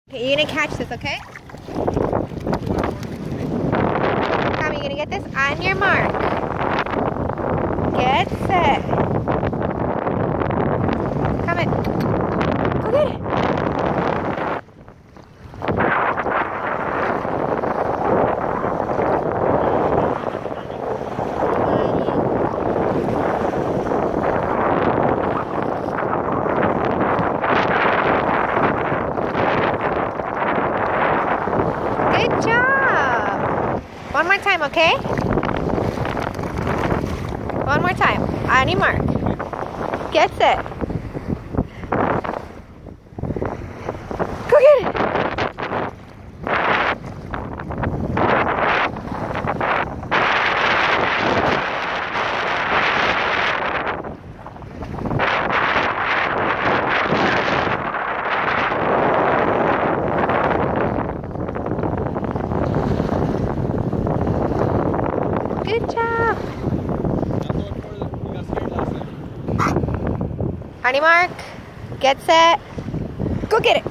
Okay, you're gonna catch this, okay? Come, you're gonna get this on your mark. Get set. Come in. Go get it. Good job. One more time, okay? One more time. On your mark. Get set. Go get it. Good job. On your mark, get set, go get it.